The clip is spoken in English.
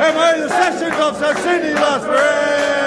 And may the sessions of Sir Sydney last forever.